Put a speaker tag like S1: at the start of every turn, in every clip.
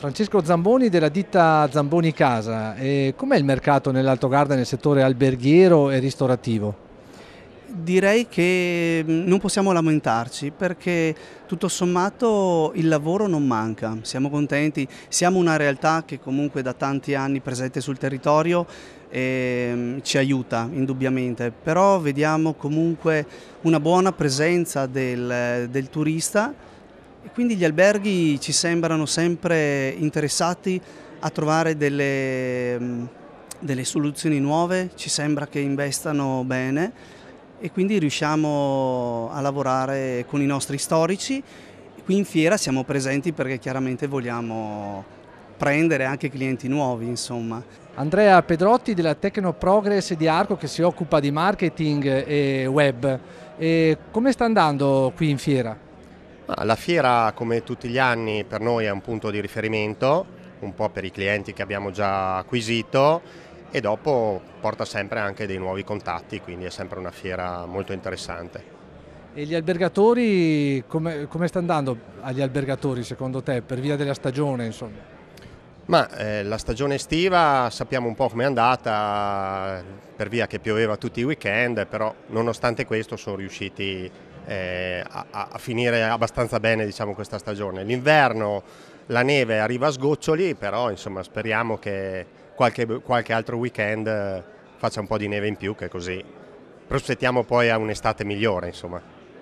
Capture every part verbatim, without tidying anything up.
S1: Francesco Zamboni della ditta Zamboni Casa. E com'è il mercato nell'Alto Garda nel settore alberghiero e ristorativo?
S2: Direi che non possiamo lamentarci perché tutto sommato il lavoro non manca, siamo contenti, siamo una realtà che comunque da tanti anni presente sul territorio e ci aiuta indubbiamente, però vediamo comunque una buona presenza del, del turista e quindi gli alberghi ci sembrano sempre interessati a trovare delle, delle soluzioni nuove, ci sembra che investano bene. E quindi riusciamo a lavorare con i nostri storici. Qui in fiera siamo presenti perché chiaramente vogliamo prendere anche clienti nuovi, insomma.
S1: Andrea Pedrotti della Tecnoprogress di Arco che si occupa di marketing e web. E come sta andando qui in fiera?
S3: La fiera, come tutti gli anni, per noi è un punto di riferimento, un po' per i clienti che abbiamo già acquisito, e dopo porta sempre anche dei nuovi contatti, quindi è sempre una fiera molto interessante.
S1: E gli albergatori, come, come sta andando agli albergatori secondo te, per via della stagione insomma?
S3: Ma eh, la stagione estiva sappiamo un po' com'è andata, per via che pioveva tutti i weekend, però nonostante questo sono riusciti eh, a, a finire abbastanza bene, diciamo, questa stagione. L'inverno la neve arriva a sgoccioli, però insomma speriamo che Qualche, qualche altro weekend faccia un po' di neve in più, che così prospettiamo poi a un'estate migliore, insomma.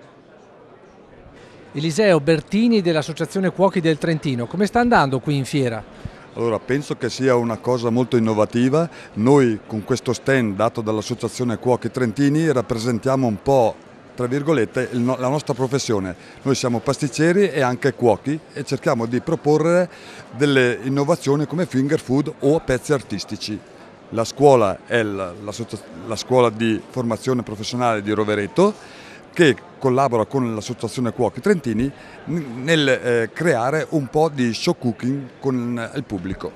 S1: Eliseo Bertini dell'Associazione Cuochi del Trentino, come sta andando qui in fiera?
S4: Allora, penso che sia una cosa molto innovativa. Noi con questo stand dato dall'Associazione Cuochi Trentini rappresentiamo un po', tra virgolette, la nostra professione. Noi siamo pasticceri e anche cuochi e cerchiamo di proporre delle innovazioni come finger food o pezzi artistici. La scuola è la, la, la scuola di formazione professionale di Rovereto, che collabora con l'Associazione Cuochi Trentini nel eh, creare un po' di show cooking con il pubblico.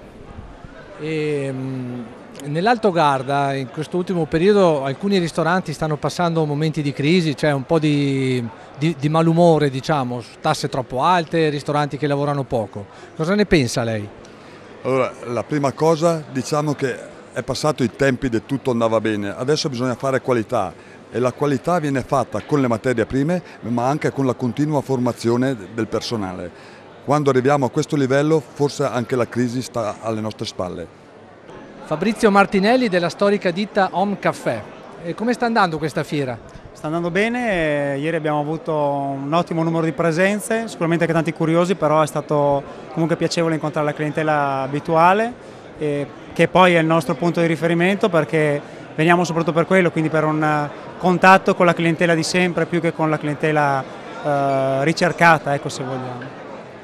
S1: E, mh... Nell'Alto Garda in questo ultimo periodo alcuni ristoranti stanno passando momenti di crisi, c'è un po' di, di, di malumore, diciamo, tasse troppo alte, ristoranti che lavorano poco. Cosa ne pensa lei?
S4: Allora, la prima cosa, diciamo che è passato i tempi di tutto andava bene, adesso bisogna fare qualità e la qualità viene fatta con le materie prime ma anche con la continua formazione del personale. Quando arriviamo a questo livello forse anche la crisi sta alle nostre spalle.
S1: Fabrizio Martinelli della storica ditta Home Caffè. E come sta andando questa fiera?
S5: Sta andando bene, ieri abbiamo avuto un ottimo numero di presenze, sicuramente anche tanti curiosi, però è stato comunque piacevole incontrare la clientela abituale, e che poi è il nostro punto di riferimento perché veniamo soprattutto per quello, quindi per un contatto con la clientela di sempre più che con la clientela eh, ricercata, ecco, se vogliamo.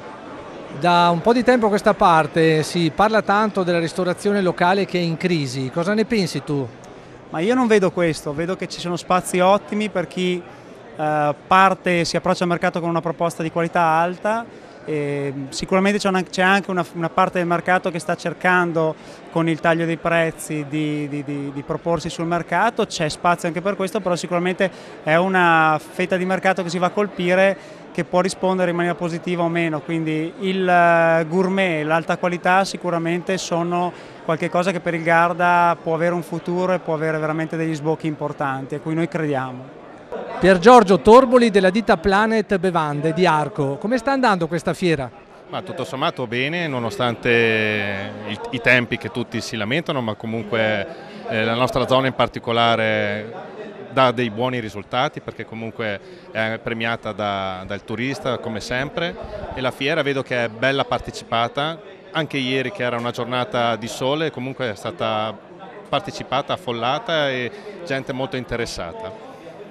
S1: Da un po' di tempo a questa parte si parla tanto della ristorazione locale che è in crisi, cosa ne pensi tu?
S5: Ma io non vedo questo, vedo che ci sono spazi ottimi per chi eh, parte e si approccia al mercato con una proposta di qualità alta. E sicuramente c'è anche una, una parte del mercato che sta cercando con il taglio dei prezzi di, di, di, di proporsi sul mercato, c'è spazio anche per questo, però sicuramente è una fetta di mercato che si va a colpire che può rispondere in maniera positiva o meno, quindi il gourmet e l'alta qualità sicuramente sono qualcosa che per il Garda può avere un futuro e può avere veramente degli sbocchi importanti, a cui noi crediamo.
S1: Pier Giorgio Torboli della ditta Planet Bevande di Arco, come sta andando questa fiera?
S6: Ma tutto sommato bene, nonostante i, i tempi che tutti si lamentano, ma comunque eh, la nostra zona in particolare dà dei buoni risultati perché comunque è premiata da, dal turista come sempre e la fiera vedo che è bella partecipata, anche ieri che era una giornata di sole comunque è stata partecipata, affollata e gente molto interessata.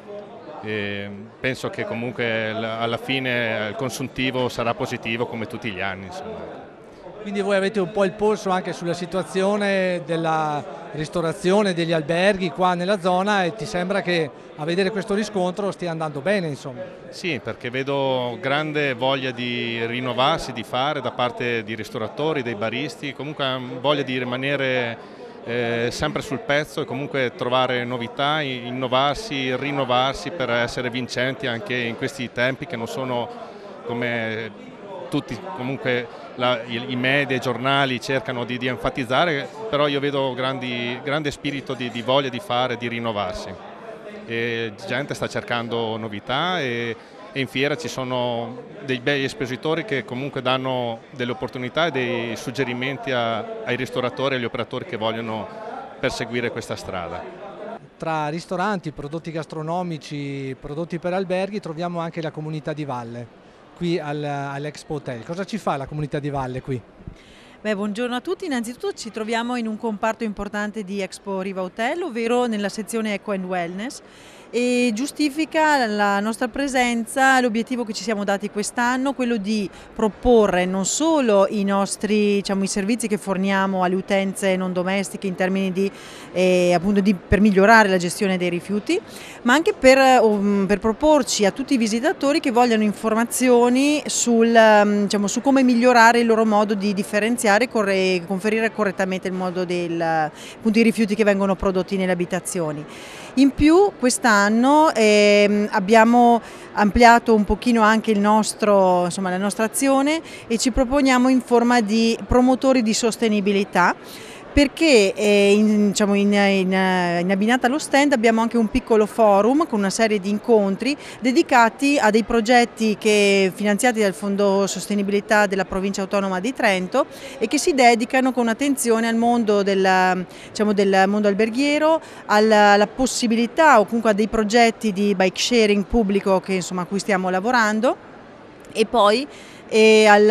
S6: E penso che comunque alla fine il consuntivo sarà positivo come tutti gli anni, insomma.
S1: Quindi voi avete un po' il polso anche sulla situazione della ristorazione, degli alberghi qua nella zona e ti sembra che a vedere questo riscontro stia andando bene, insomma?
S6: Sì, perché vedo grande voglia di rinnovarsi, di fare da parte di ristoratori, dei baristi, comunque voglia di rimanere eh, sempre sul pezzo e comunque trovare novità, innovarsi, rinnovarsi per essere vincenti anche in questi tempi che non sono come tutti comunque la, i, i media, i giornali cercano di, di enfatizzare, però io vedo grandi, grande spirito di, di voglia di fare, di rinnovarsi. E gente sta cercando novità e, e in fiera ci sono dei bei espositori che comunque danno delle opportunità e dei suggerimenti a, ai ristoratori e agli operatori che vogliono perseguire questa strada.
S1: Tra ristoranti, prodotti gastronomici, prodotti per alberghi troviamo anche la comunità di valle qui al, all'Expo Hotel. Cosa ci fa la comunità di valle qui?
S7: Beh, buongiorno a tutti, innanzitutto ci troviamo in un comparto importante di Expo Riva Hotel, ovvero nella sezione Eco and Wellness, e giustifica la nostra presenza, l'obiettivo che ci siamo dati quest'anno, quello di proporre non solo i nostri, diciamo, i servizi che forniamo alle utenze non domestiche in termini di, eh, appunto di, per migliorare la gestione dei rifiuti, ma anche per, um, per proporci a tutti i visitatori che vogliano informazioni sul, um, diciamo, su come migliorare il loro modo di differenziare e conferire correttamente il modo del, appunto, i rifiuti che vengono prodotti nelle abitazioni. In più quest'anno eh, abbiamo ampliato un pochino anche il nostro, insomma, la nostra azione e ci proponiamo in forma di promotori di sostenibilità, perché eh, in, diciamo, in, in, in abbinata allo stand abbiamo anche un piccolo forum con una serie di incontri dedicati a dei progetti che, finanziati dal Fondo Sostenibilità della Provincia Autonoma di Trento, e che si dedicano con attenzione al mondo del, diciamo, del mondo alberghiero, alla, alla possibilità o comunque a dei progetti di bike sharing pubblico che, insomma, a cui stiamo lavorando, e poi e al,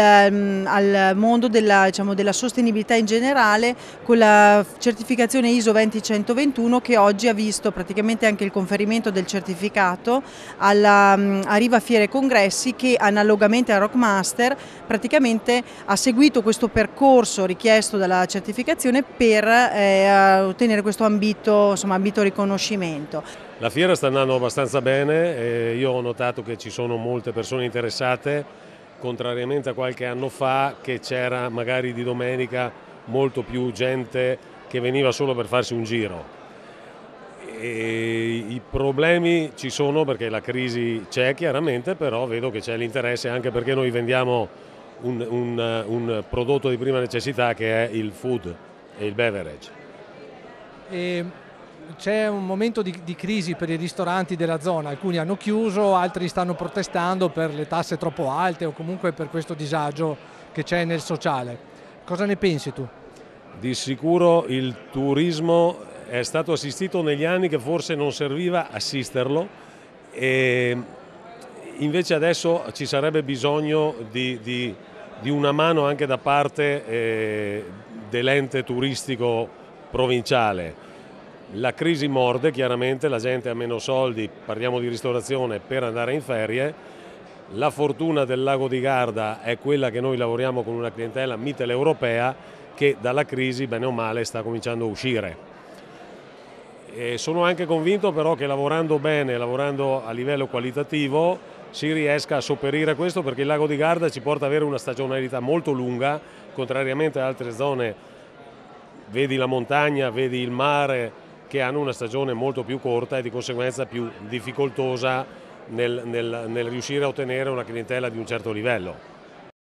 S7: al mondo della, diciamo, della sostenibilità in generale, con la certificazione I S O venticentoventuno, che oggi ha visto praticamente anche il conferimento del certificato alla, a Riva Fiere e Congressi, che analogamente a Rockmaster praticamente ha seguito questo percorso richiesto dalla certificazione per eh, ottenere questo ambito, insomma, ambito riconoscimento.
S8: La fiera sta andando abbastanza bene, e io ho notato che ci sono molte persone interessate, contrariamente a qualche anno fa che c'era magari di domenica molto più gente che veniva solo per farsi un giro. E i problemi ci sono perché la crisi c'è chiaramente, però vedo che c'è l'interesse anche perché noi vendiamo un, un, un prodotto di prima necessità che è il food e il beverage.
S1: E c'è un momento di, di crisi per i ristoranti della zona, alcuni hanno chiuso, altri stanno protestando per le tasse troppo alte o comunque per questo disagio che c'è nel sociale. Cosa ne pensi tu?
S8: Di sicuro il turismo è stato assistito negli anni che forse non serviva assisterlo, e invece adesso ci sarebbe bisogno di, di, di una mano anche da parte eh, dell'ente turistico provinciale. La crisi morde, chiaramente la gente ha meno soldi, parliamo di ristorazione, per andare in ferie. La fortuna del Lago di Garda è quella che noi lavoriamo con una clientela mitteleuropea che dalla crisi, bene o male, sta cominciando a uscire. E sono anche convinto però che lavorando bene, lavorando a livello qualitativo, si riesca a sopperire a questo, perché il Lago di Garda ci porta ad avere una stagionalità molto lunga, contrariamente ad altre zone, vedi la montagna, vedi il mare, che hanno una stagione molto più corta e di conseguenza più difficoltosa nel, nel, nel riuscire a ottenere una clientela di un certo livello.